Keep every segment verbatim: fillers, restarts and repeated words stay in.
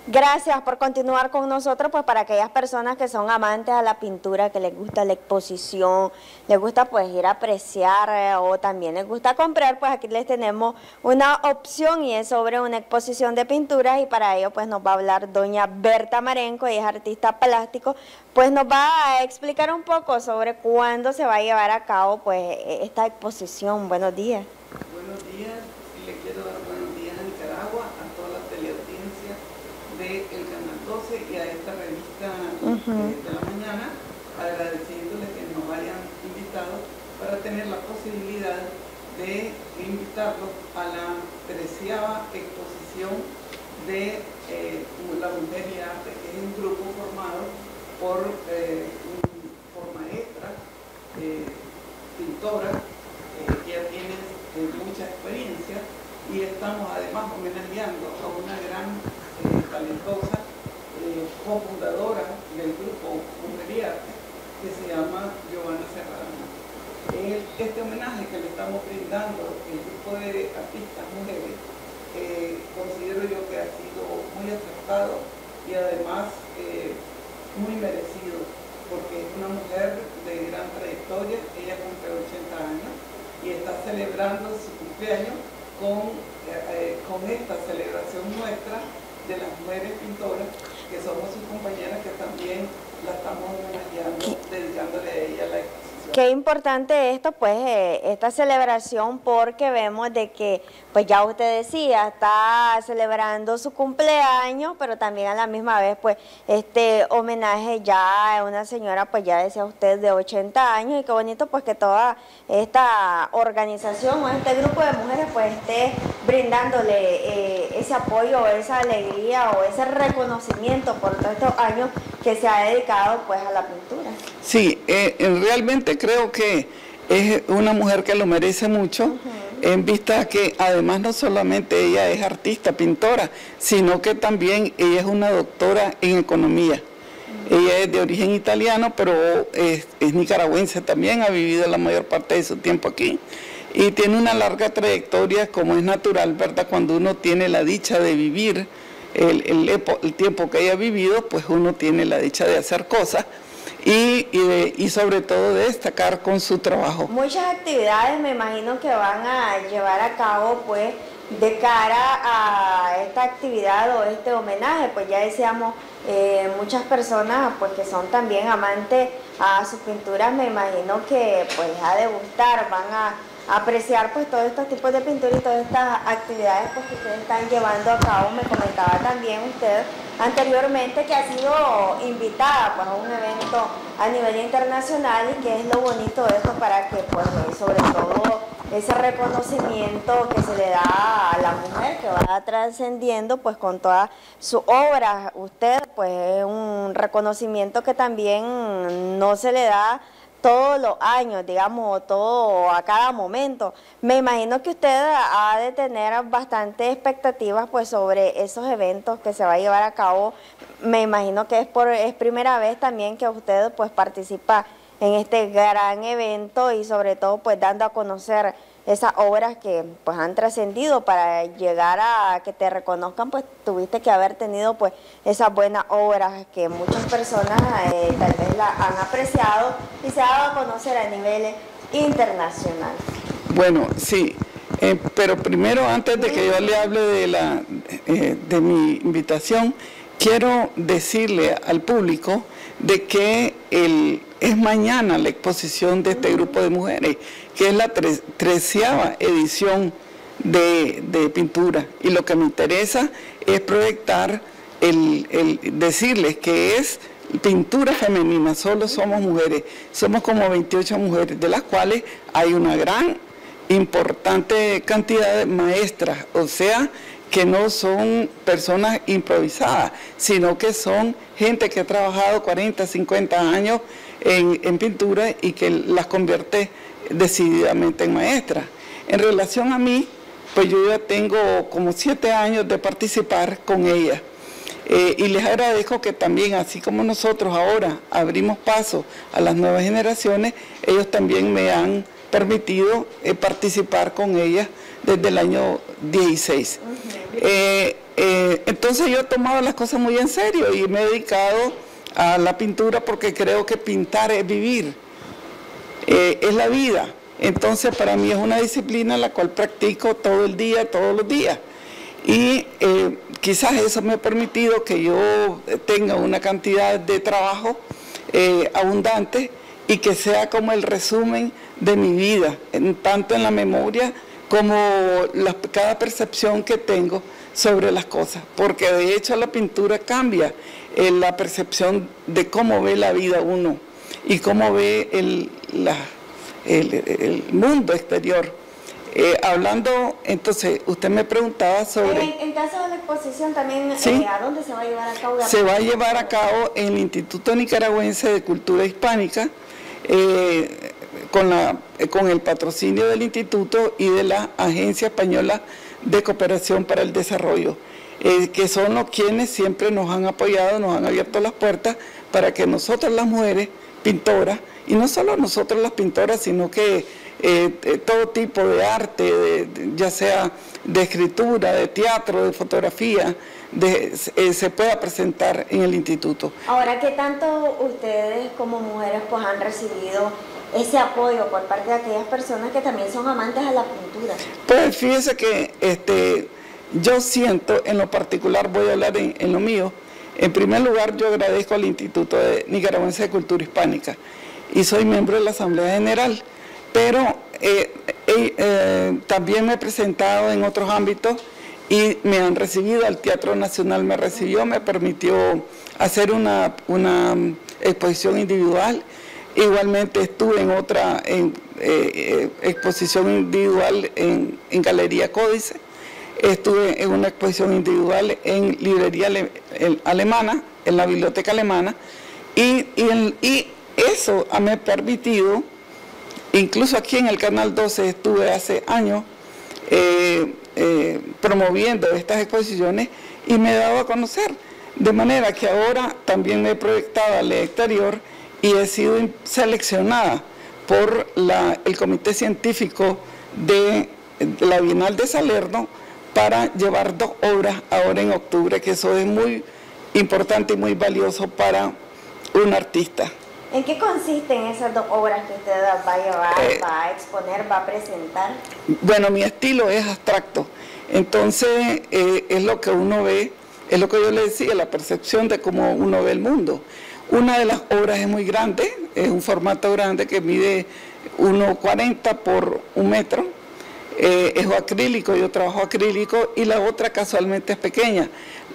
Gracias por continuar con nosotros, pues para aquellas personas que son amantes a la pintura, que les gusta la exposición, les gusta pues ir a apreciar eh, o también les gusta comprar, pues aquí les tenemos una opción y es sobre una exposición de pinturas y para ello pues nos va a hablar doña Berta Marenco, ella es artista plástico, pues nos va a explicar un poco sobre cuándo se va a llevar a cabo pues esta exposición. Buenos días. Buenos días, y le quiero dar buenos días a Nicaragua, a toda la teleaudiencia del Canal doce y a esta revista uh-huh. eh, de la mañana, agradeciéndoles que nos hayan invitado para tener la posibilidad de invitarlos a la treceava exposición de eh, La Mujer y Arte, que es un grupo formado por, eh, por maestras, eh, pintoras, eh, que ya tienen eh, mucha experiencia, y estamos además homenajeando a una gran eh, talentosa eh, cofundadora del grupo Mujer y Arte, que se llama Giovanna Serrano. El, este homenaje que le estamos brindando el grupo de artistas mujeres, eh, considero yo que ha sido muy acertado y además eh, muy merecido, porque es una mujer de gran trayectoria. Ella cumple ochenta años y está celebrando su cumpleaños con, eh, con esta celebración nuestra de las mujeres pintoras, que somos sus compañeras, que también la estamos homenajeando, dedicándole a ella la exposición. Qué importante esto, pues, eh, esta celebración, porque vemos de que, pues ya usted decía, está celebrando su cumpleaños, pero también a la misma vez, pues, este homenaje ya a una señora, pues ya decía usted, de ochenta años, y qué bonito, pues, que toda esta organización o este grupo de mujeres, pues, esté brindándole eh, ese apoyo, esa alegría o ese reconocimiento por todos estos años que se ha dedicado, pues, a la pintura. Sí, eh, realmente creo que es una mujer que lo merece mucho, uh-huh. en vista que además no solamente ella es artista, pintora, sino que también ella es una doctora en economía. Uh-huh. Ella es de origen italiano, pero es, es nicaragüense también, ha vivido la mayor parte de su tiempo aquí. Y tiene una larga trayectoria, como es natural, ¿verdad? Cuando uno tiene la dicha de vivir el, el, el tiempo que ella ha vivido, pues uno tiene la dicha de hacer cosas. Y, y, de, y sobre todo de destacar con su trabajo. Muchas actividades me imagino que van a llevar a cabo pues de cara a esta actividad o este homenaje, pues ya decíamos eh, muchas personas pues que son también amantes a sus pinturas, me imagino que pues les ha de gustar, van a apreciar pues todos estos tipos de pintura y todas estas actividades pues que ustedes están llevando a cabo. Me comentaba también usted anteriormente que ha sido invitada pues a un evento a nivel internacional, y que es lo bonito de esto, para que pues sobre todo ese reconocimiento que se le da a la mujer, que va trascendiendo pues con todas sus obras. Usted pues es un reconocimiento que también no se le da todos los años, digamos, todo a cada momento. Me imagino que usted ha de tener bastantes expectativas pues sobre esos eventos que se va a llevar a cabo. Me imagino que es por es primera vez también que usted pues participa en este gran evento, y sobre todo pues dando a conocer esas obras que pues han trascendido. Para llegar a que te reconozcan, pues tuviste que haber tenido pues esas buenas obras que muchas personas eh, tal vez la han apreciado y se ha dado a conocer a nivel internacional. Bueno, sí, eh, pero primero, antes de que yo le hable de, la, eh, de mi invitación, quiero decirle al público de que el, es mañana la exposición de este grupo de mujeres, que es la tre treceava edición de, de pintura, y lo que me interesa es proyectar, el, el decirles que es pintura femenina. Solo somos mujeres, somos como veintiocho mujeres, de las cuales hay una gran, importante cantidad de maestras, o sea, que no son personas improvisadas, sino que son gente que ha trabajado cuarenta, cincuenta años en, en pintura y que las convierte decididamente en maestras. En relación a mí, pues yo ya tengo como siete años de participar con ellas. Eh, y les agradezco que también, así como nosotros ahora abrimos paso a las nuevas generaciones, ellos también me han permitido eh, participar con ellas desde el año dieciséis. Uh-huh. eh, eh, entonces yo he tomado las cosas muy en serio y me he dedicado a la pintura porque creo que pintar es vivir, eh, es la vida. Entonces para mí es una disciplina la cual practico todo el día, todos los días. Y eh, quizás eso me ha permitido que yo tenga una cantidad de trabajo eh, abundante y que sea como el resumen de mi vida, en, tanto en la memoria como la, cada percepción que tengo sobre las cosas, porque de hecho la pintura cambia eh, la percepción de cómo ve la vida uno y cómo ve el, la, el, el mundo exterior. Eh, hablando, entonces, usted me preguntaba sobre... En, en caso de la exposición también, ¿sí? eh, ¿a dónde se va a llevar a cabo? Se va a llevar a cabo en el Instituto Nicaragüense de Cultura Hispánica, eh, con, la, eh, con el patrocinio del instituto y de la Agencia Española de Cooperación para el Desarrollo, eh, que son los quienes siempre nos han apoyado, nos han abierto las puertas para que nosotras las mujeres pintoras, y no solo nosotros las pintoras, sino que eh, eh, todo tipo de arte, de, de, ya sea de escritura, de teatro, de fotografía, de, eh, se pueda presentar en el instituto. Ahora, ¿qué tanto ustedes como mujeres pues han recibido ese apoyo por parte de aquellas personas que también son amantes a la pintura? Pues fíjese que este, yo siento, en lo particular, voy a hablar en, en lo mío, en primer lugar yo agradezco al Instituto de Nicaragüense de Cultura Hispánica y soy miembro de la Asamblea General, pero eh, eh, eh, también me he presentado en otros ámbitos y me han recibido, el Teatro Nacional me recibió, me permitió hacer una, una exposición individual. Igualmente estuve en otra en, eh, exposición individual en, en Galería Códice, estuve en una exposición individual en Librería Ale, en, Alemana, en la Biblioteca Alemana, y, y, en, y eso me ha permitido, incluso aquí en el Canal doce estuve hace años eh, eh, promoviendo estas exposiciones y me he dado a conocer, de manera que ahora también me he proyectado al exterior y he sido seleccionada por la, el Comité Científico de la Bienal de Salerno para llevar dos obras ahora en octubre, que eso es muy importante y muy valioso para un artista. ¿En qué consisten esas dos obras que usted va a llevar, eh, va a exponer, va a presentar? Bueno, mi estilo es abstracto, entonces eh, es lo que uno ve, es lo que yo le decía, la percepción de cómo uno ve el mundo. Una de las obras es muy grande, es un formato grande que mide uno cuarenta por un metro, eh, es acrílico, yo trabajo acrílico, y la otra casualmente es pequeña.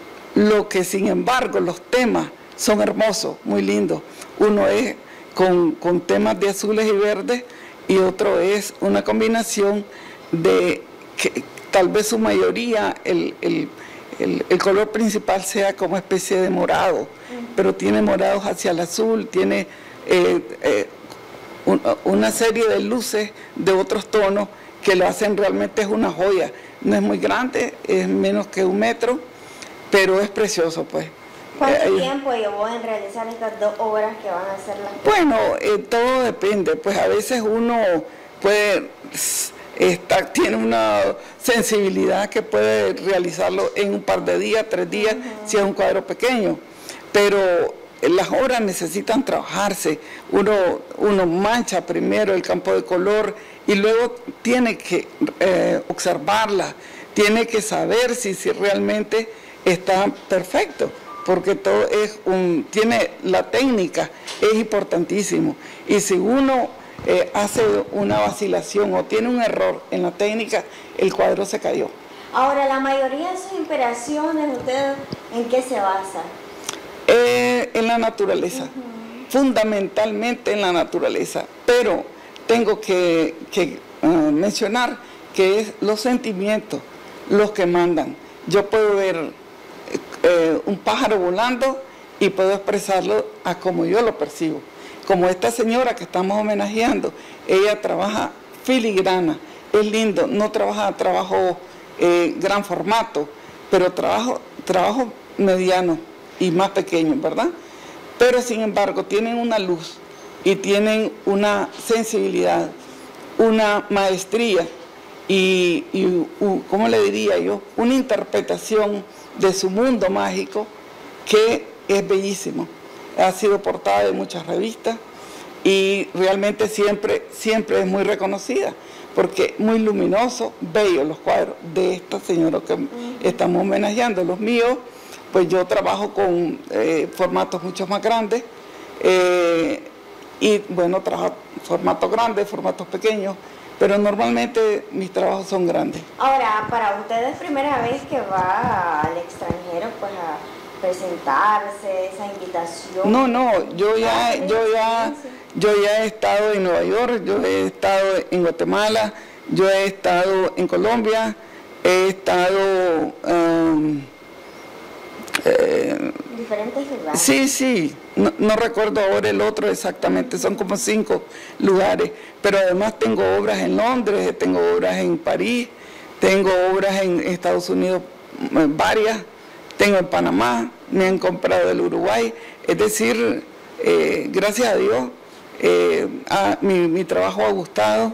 Lo que sin embargo los temas son hermosos, muy lindos. Uno es con, con temas de azules y verdes y otro es una combinación de que tal vez su mayoría, el, el, el, el color principal sea como especie de morado, pero tiene morados hacia el azul, tiene eh, eh, un, una serie de luces de otros tonos que lo hacen realmente, es una joya. No es muy grande, es menos que un metro, pero es precioso, pues. ¿Cuánto eh, tiempo llevó en realizar estas dos obras que van a ser las? Bueno, eh, todo depende, pues a veces uno puede estar, tiene una sensibilidad que puede realizarlo en un par de días, tres días, uh-huh. si es un cuadro pequeño, pero las obras necesitan trabajarse. Uno, uno mancha primero el campo de color y luego tiene que eh, observarla, tiene que saber si, si realmente está perfecto, porque todo es un, tiene la técnica, es importantísimo. Y si uno eh, hace una vacilación o tiene un error en la técnica, el cuadro se cayó. Ahora, la mayoría de sus inspiraciones, ¿usted en qué se basa? Eh, en la naturaleza, uh-huh. fundamentalmente en la naturaleza, pero tengo que, que uh, mencionar que es los sentimientos los que mandan. Yo puedo ver eh, un pájaro volando y puedo expresarlo a como yo lo percibo. Como esta señora que estamos homenajeando, ella trabaja filigrana, es lindo, no trabaja trabajo eh, gran formato, pero trabajo, trabajo mediano y más pequeño, ¿verdad? Pero sin embargo tienen una luz y tienen una sensibilidad, una maestría y, y uh, ¿cómo le diría yo? Una interpretación de su mundo mágico que es bellísimo. Ha sido portada de muchas revistas y realmente siempre, siempre es muy reconocida, porque muy luminoso, bello los cuadros de esta señora que uh-huh. estamos homenajeando. Los míos, pues yo trabajo con eh, formatos mucho más grandes, eh, y bueno, trabajo formatos grandes, formatos pequeños, pero normalmente mis trabajos son grandes. Ahora, para ustedes primera vez que va al extranjero, pues a presentarse, esa invitación. No, no, yo ya, yo ya, yo ya he estado en Nueva York, yo he estado en Guatemala, yo he estado en Colombia, he estado um, eh, diferentes lugares. Sí, sí, no, no recuerdo ahora el otro exactamente, son como cinco lugares, pero además tengo obras en Londres, tengo obras en París, tengo obras en Estados Unidos, varias, tengo en Panamá, me han comprado del Uruguay, es decir, eh, gracias a Dios, eh, a, mi, mi trabajo ha gustado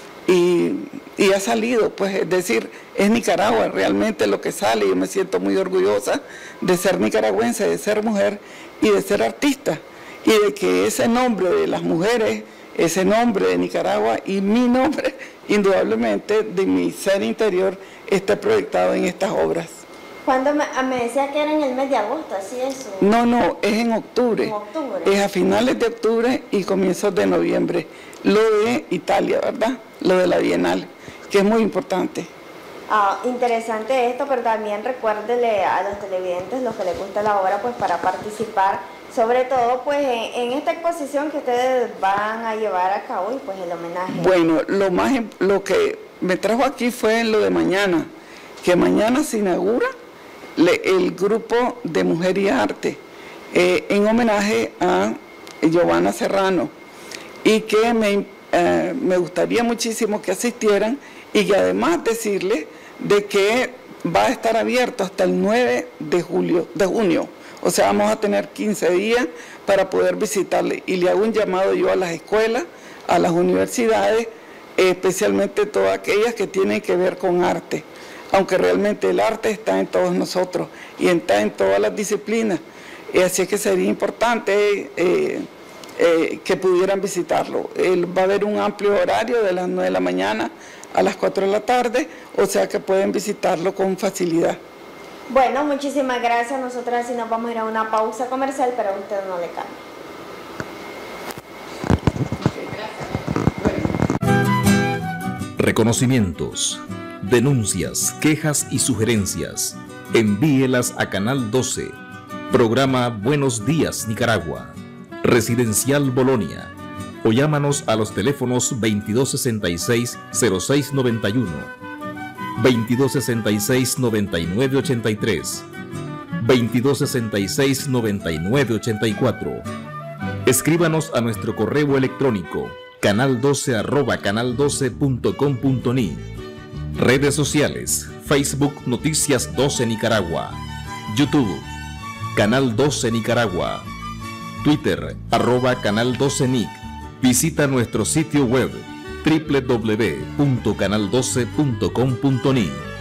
y, y ha salido, pues es decir, es Nicaragua realmente lo que sale. Yo me siento muy orgullosa de ser nicaragüense, de ser mujer y de ser artista, y de que ese nombre de las mujeres, ese nombre de Nicaragua y mi nombre, indudablemente, de mi ser interior, esté proyectado en estas obras. Cuando me, me decía que era en el mes de agosto, ¿así es? No, no, es en octubre. En octubre. Es a finales de octubre y comienzos de noviembre. Lo de Italia, ¿verdad? Lo de la Bienal, que es muy importante. Ah, interesante esto, pero también recuérdele a los televidentes, los que les gusta la obra, pues para participar, sobre todo pues en, en esta exposición que ustedes van a llevar a cabo y pues el homenaje. Bueno, lo más, lo que me trajo aquí fue lo de mañana, que mañana se inaugura le, el grupo de Mujer y Arte, eh, en homenaje a Giovanna Serrano, y que me, eh, me gustaría muchísimo que asistieran, y que además decirles de que va a estar abierto hasta el nueve de julio, de junio, o sea, vamos a tener quince días para poder visitarle, y le hago un llamado yo a las escuelas, a las universidades, especialmente todas aquellas que tienen que ver con arte, aunque realmente el arte está en todos nosotros y está en todas las disciplinas, y así es que sería importante eh, eh, que pudieran visitarlo. Eh, va a haber un amplio horario de las nueve de la mañana a las cuatro de la tarde, o sea que pueden visitarlo con facilidad. Bueno, muchísimas gracias. Nosotras sí nos vamos a ir a una pausa comercial, pero a usted no le cambie. Reconocimientos, denuncias, quejas y sugerencias. Envíelas a Canal doce. Programa Buenos Días Nicaragua. Residencial Bolonia. O llámanos a los teléfonos veintidós sesenta y seis, cero seis noventa y uno, veintidós sesenta y seis, noventa y nueve ochenta y tres, veintidós sesenta y seis, noventa y nueve ochenta y cuatro. Escríbanos a nuestro correo electrónico canal doce arroba canal doce punto com punto ni. Redes sociales: Facebook Noticias doce Nicaragua, YouTube Canal doce Nicaragua, Twitter arroba Canal doce Nic. Visita nuestro sitio web doble u doble u doble u punto canal doce punto com punto ni.